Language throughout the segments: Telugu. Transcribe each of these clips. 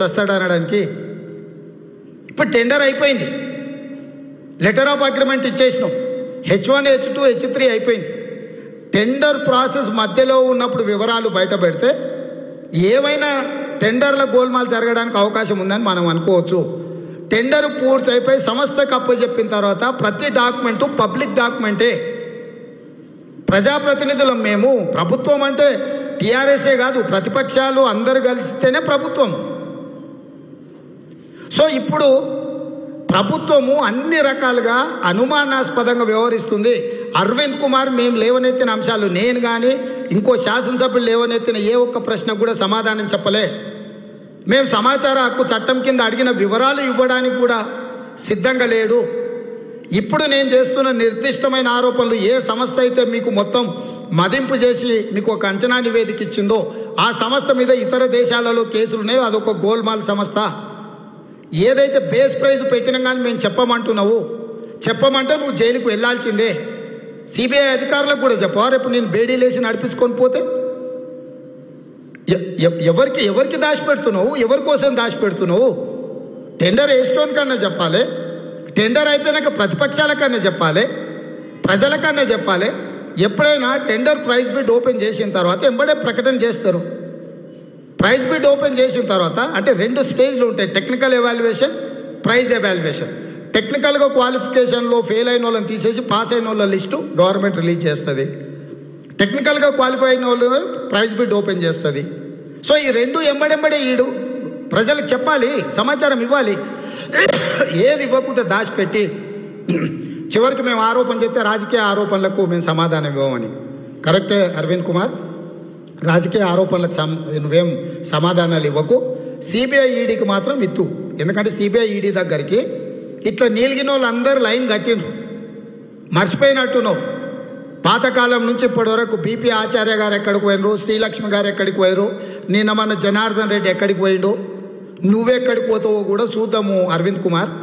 సస్తాడు అనడానికి. ఇప్పుడు టెండర్ అయిపోయింది, letter of agreement ఇచ్చేసినాం, H1 H2 H3 అయిపోయింది. టెండర్ ప్రాసెస్ మధ్యలో ఉన్నప్పుడు వివరాలు బయట పెడితే ఏమైనా టెండర్ల గోల్మాల్ జరగడానికి అవకాశం ఉందని మనం అనుకోవచ్చు. టెండర్ పూర్తి అయిపోయి సంస్థకు అప్పచెప్పిన తర్వాత ప్రతి డాక్యుమెంటు పబ్లిక్ డాక్యుమెంటే. ప్రజాప్రతినిధులం మేము. ప్రభుత్వం అంటే టీఆర్ఎస్ఏ కాదు, ప్రతిపక్షాలు అందరూ కలిస్తేనే ప్రభుత్వం. సో ఇప్పుడు ప్రభుత్వము అన్ని రకాలుగా అనుమానాస్పదంగా వ్యవహరిస్తుంది. అరవింద్ కుమార్ మేము లేవనెత్తిన అంశాలు, నేను కానీ ఇంకో శాసనసభ్యులు లేవనెత్తిన ఏ ఒక్క ప్రశ్నకు కూడా సమాధానం చెప్పలే. మేము సమాచార హక్కు చట్టం కింద అడిగిన వివరాలు ఇవ్వడానికి కూడా సిద్ధంగా లేడు. ఇప్పుడు నేను చేస్తున్న నిర్దిష్టమైన ఆరోపణలు ఏ సంస్థ అయితే మీకు మొత్తం మదింపు చేసి మీకు ఒక అంచనా నివేదిక ఇచ్చిందో ఆ సంస్థ మీద ఇతర దేశాలలో కేసులు ఉన్నాయో అదొక గోల్మాల్ సంస్థ. ఏదైతే బేస్ ప్రైజ్ పెట్టినా కానీ మేము చెప్పమంటే నువ్వు జైలుకు వెళ్ళాల్సిందే. సిబిఐ అధికారులకు కూడా చెప్పవా? రేపు నేను బేడీలేసి నడిపించుకొని పోతే ఎవరికి దాచిపెడుతున్నావు? ఎవరి కోసం దాచిపెడుతున్నావు? టెండర్ వేసుకోని కన్నా చెప్పాలి, టెండర్ అయిపోయినాక ప్రతిపక్షాల కన్నా చెప్పాలి, ప్రజల కన్నా చెప్పాలి. ఎప్పుడైనా టెండర్ ప్రైస్ బిడ్ ఓపెన్ చేసిన తర్వాత ఎంబడే ప్రకటన చేస్తారు. ప్రైస్ బిడ్ ఓపెన్ చేసిన తర్వాత అంటే 2 స్టేజ్లు ఉంటాయి, టెక్నికల్ ఎవాల్యుయేషన్, ప్రైజ్ ఎవాల్యుయేషన్. టెక్నికల్గా క్వాలిఫికేషన్లో ఫెయిల్ అయిన వాళ్ళని తీసేసి పాస్ అయిన వాళ్ళ లిస్టు గవర్నమెంట్ రిలీజ్ చేస్తుంది. టెక్నికల్గా క్వాలిఫై అయిన వాళ్ళు ప్రైజ్ బిడ్ ఓపెన్ చేస్తుంది. సో ఈ 2 ఎంబడెంబడే ప్రజలకు చెప్పాలి, సమాచారం ఇవ్వాలి. ఏది ఇవ్వకుండా దాచిపెట్టి చివరికి మేము ఆరోపణ చేస్తే రాజకీయ ఆరోపణలకు మేము సమాధానం ఇవ్వమని. కరెక్టే అరవింద్ కుమార్, రాజకీయ ఆరోపణలకు నువ్వేం సమాధానాలు ఇవ్వకు. సిబిఐ ఈడీకి మాత్రం ఇత్తు. ఎందుకంటే సిబిఐ ఈడీ దగ్గరికి ఇట్లా నీలిగిన వాళ్ళందరూ లైన్ కట్టిండ్రు, మర్చిపోయినట్టున్నావు. పాతకాలం నుంచి ఇప్పటి వరకు బీపీ ఆచార్య గారు ఎక్కడికి పోయినరు, శ్రీలక్ష్మి గారు ఎక్కడికి పోయారు, నిన్న మన జనార్దన్ రెడ్డి ఎక్కడికి పోయిండు, నువ్వెక్కడికి పోతావో కూడా చూద్దాము. అరవింద్ కుమార్,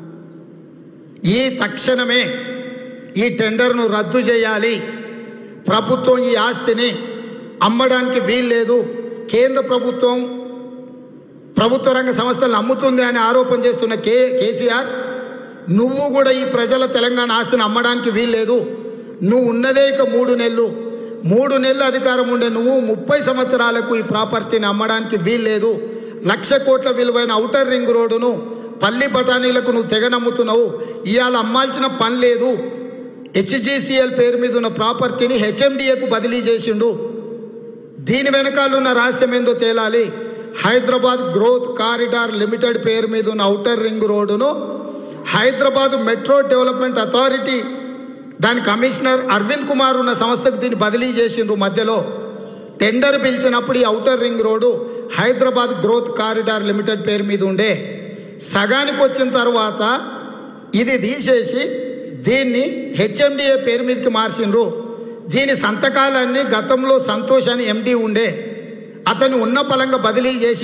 ఈ తక్షణమే ఈ టెండర్ను రద్దు చేయాలి. ప్రభుత్వం ఈ ఆస్తిని అమ్మడానికి వీల్లేదు. కేంద్ర ప్రభుత్వం ప్రభుత్వ రంగ సంస్థలను అమ్ముతుంది అని ఆరోపణ చేస్తున్న కేసీఆర్, నువ్వు కూడా ఈ ప్రజల తెలంగాణ ఆస్తిని అమ్మడానికి వీల్లేదు. నువ్వు ఉన్నదే ఇక 3 నెలలు అధికారం ఉండే నువ్వు 30 సంవత్సరాలకు ఈ ప్రాపర్టీని అమ్మడానికి వీల్లేదు. 1,00,000 కోట్ల విలువైన ఔటర్ రింగ్ రోడ్డును పల్లి బఠానీలకు నువ్వు తెగ నమ్ముతున్నావు. ఇవాళ అమ్మాల్సిన పని లేదు. HGCL పేరు మీద ఉన్న ప్రాపర్టీని HMDAకు బదిలీ చేసిండు. దీని వెనకాలన్న రహస్యం ఏందో తేలాలి. హైదరాబాద్ గ్రోత్ కారిడార్ లిమిటెడ్ పేరు మీద ఉన్న ఔటర్ రింగ్ రోడ్డును హైదరాబాద్ మెట్రో డెవలప్మెంట్ అథారిటీ దాని కమిషనర్ అరవింద్ కుమార్ ఉన్న సంస్థకు దీన్ని బదిలీ చేసిండ్రు. మధ్యలో టెండర్ పిలిచినప్పుడు ఈ outer ring road Hyderabad growth corridor limited పేరు మీద ఉండే, సగానికి వచ్చిన తర్వాత ఇది తీసేసి దీన్ని HMDA పేరు మీదకి మార్చిండ్రు. దీని సంతకాలన్నీ గతంలో సంతోష్ అని ఎండి ఉండే, అతను ఉన్న పలంగా బదిలీ చేసి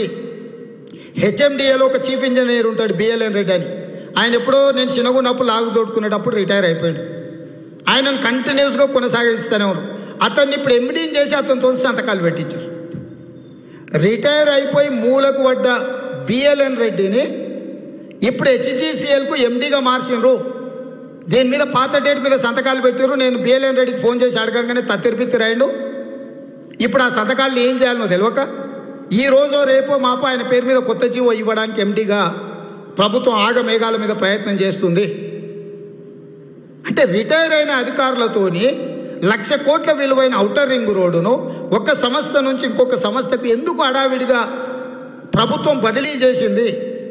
HMDAలో ఒక చీఫ్ ఇంజనీర్ ఉంటాడు BLN రెడ్డి అని, ఆయన ఎప్పుడో నేను చిన్నగున్నప్పుడు లాగు తోడుకునేటప్పుడు రిటైర్ అయిపోయాడు. ఆయనను కంటిన్యూస్గా కొనసాగిస్తూనే ఉన్నారు. అతన్ని ఇప్పుడు ఎండీని చేసి అతనితో సంతకాలు పెట్టించారు. రిటైర్ అయిపోయి మూలకు పడ్డ BLN రెడ్డిని ఇప్పుడు HGCLకు ఎండీగా మార్చిండ్రు. దీని మీద పాత డేట్ మీద సంతకాలు పెట్టారు. నేను BLN రెడ్డికి ఫోన్ చేసి అడగంగానే తత్తిరిపిత్తి రాయండు. ఇప్పుడు ఆ సంతకాలను ఏం చేయాలనో తెలియక ఈ రోజో రేపో మాపో ఆయన పేరు మీద కొత్త జీవో ఇవ్వడానికి ఎండీగా ప్రభుత్వం ఆగమేఘాల మీద ప్రయత్నం చేస్తుంది. అంటే రిటైర్ అయిన అధికారులతోని 1,00,000 కోట్ల విలువైన ఔటర్ రింగ్ రోడ్డును ఒక సంస్థ నుంచి ఇంకొక సంస్థకు ఎందుకు హడావిడిగా ప్రభుత్వం బదిలీ చేసింది?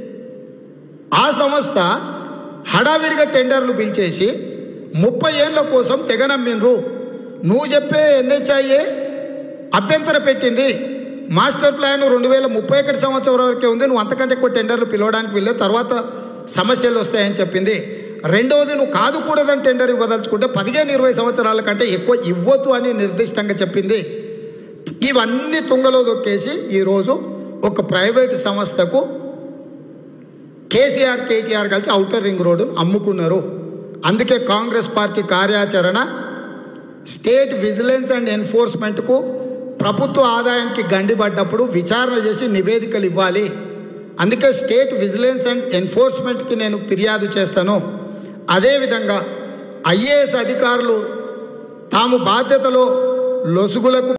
ఆ సంస్థ హడావిడిగా టెండర్లు పిలిచేసి 30 ఏళ్ల కోసం తెగనమ్మిండ్రు. నువ్వు చెప్పే NHIA అభ్యంతర పెట్టింది. మాస్టర్ ప్లాన్ 2031 సంవత్సరం వరకే ఉంది, నువ్వు అంతకంటే ఎక్కువ టెండర్లు పిలవడానికి వెళ్ళే తర్వాత సమస్యలు వస్తాయని చెప్పింది. రెండవది, నువ్వు కాదుకూడదని టెండర్ ఇవ్వదలుచుకుంటే 15-20 సంవత్సరాల కంటే ఎక్కువ ఇవ్వద్దు అని నిర్దిష్టంగా చెప్పింది. ఇవన్నీ తుంగలో దొక్కేసి ఈరోజు ఒక ప్రైవేటు సంస్థకు కేసీఆర్ KTR కలిసి ఔటర్ రింగ్ రోడ్డును అమ్ముకున్నారు. అందుకే కాంగ్రెస్ పార్టీ కార్యాచరణ స్టేట్ విజిలెన్స్ అండ్ ఎన్ఫోర్స్మెంట్కు ప్రభుత్వ ఆదాయానికి గండిపడ్డప్పుడు విచారణ చేసి నివేదికలు ఇవ్వాలి. అందుకే స్టేట్ విజిలెన్స్ అండ్ ఎన్ఫోర్స్మెంట్కి నేను ఫిర్యాదు చేస్తాను. అదేవిధంగా ఐఏఎస్ అధికారులు తాము బాధ్యతలో లొసుగులకు